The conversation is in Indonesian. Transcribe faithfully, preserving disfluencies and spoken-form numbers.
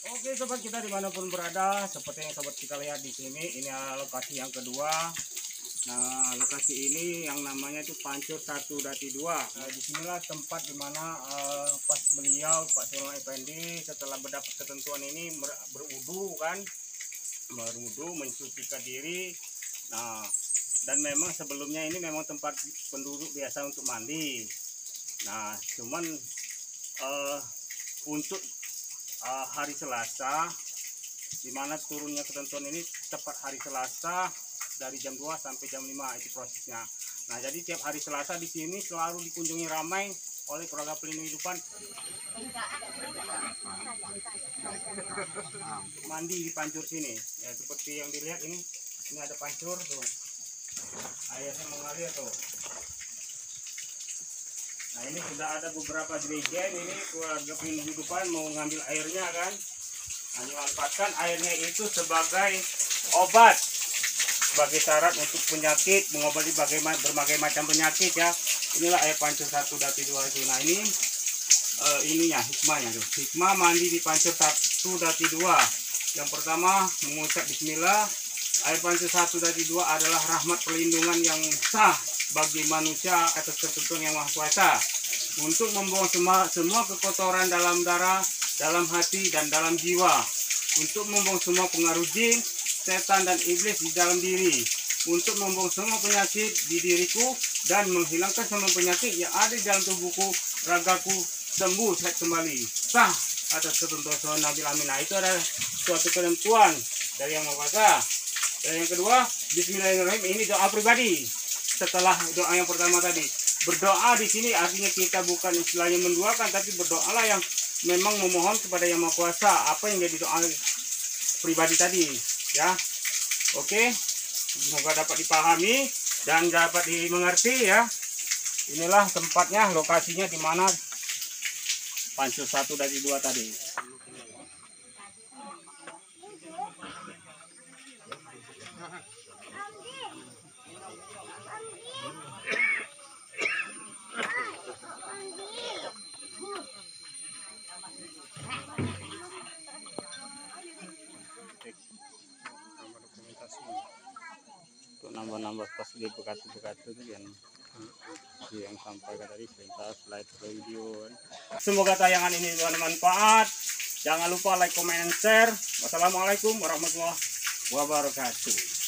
Oke sobat kita dimanapun berada, seperti yang sobat kita lihat di sini, ini adalah lokasi yang kedua. Nah lokasi ini yang namanya itu Pancur satu Dati dua. Nah disinilah tempat dimana uh, pas beliau Pak Sulaiman Effendi setelah mendapat ketentuan ini ber- berwudu kan, berwudu mensucikan diri. Nah dan memang sebelumnya ini memang tempat penduduk biasa untuk mandi. Nah cuman uh, untuk uh, hari Selasa, di mana turunnya ketentuan ini tepat hari Selasa dari jam dua sampai jam lima itu prosesnya. Nah, jadi tiap hari Selasa di sini selalu dikunjungi ramai oleh keluarga pelindung hidupan. Nah, mandi di pancur sini. Ya seperti yang dilihat ini, ini ada pancur tuh. Airnya mengalir tuh. Nah, ini sudah ada beberapa jerigen ini keluarga pelindung hidupan mau ngambil airnya kan. Nah, dimanfaatkan airnya itu sebagai obat, sebagai syarat untuk penyakit, mengobati berbagai, berbagai macam penyakit ya. Inilah air Pancur satu Dati dua itu. Nah ini uh, ininya hikmahnya tuh. Hikmah mandi di Pancur satu Dati dua. Yang pertama mengucap Bismillah. Air Pancur satu Dati dua adalah rahmat perlindungan yang sah bagi manusia atas ketentuan yang Maha Kuasa untuk membuang semua, semua kekotoran dalam darah, dalam hati dan dalam jiwa, untuk membuang semua pengaruh jin, setan dan iblis di dalam diri, untuk membuang semua penyakit di diriku dan menghilangkan semua penyakit yang ada di dalam tubuhku, ragaku sembuh sehat kembali, sah atas ketentuan Nabi Amin. Nah itu adalah suatu ketentuan dari Yang Maha Kuasa. Dan yang kedua, Bismillahirrahmanirrahim, ini doa pribadi. Setelah doa yang pertama tadi, berdoa di sini artinya kita bukan istilahnya mendoakan, tapi berdoalah yang memang memohon kepada Yang Maha Kuasa apa yang jadi doa pribadi tadi ya. Oke, semoga dapat dipahami dan dapat dimengerti ya. Inilah tempatnya, lokasinya di mana Pancur satu Dati dua tadi. Untuk nambah-nambah pas di bekas-bekas itu yang yang sampaikan tadi perintah slide video. Semoga tayangan ini bermanfaat. Jangan lupa like, comment, and share. Wassalamualaikum warahmatullahi wabarakatuh.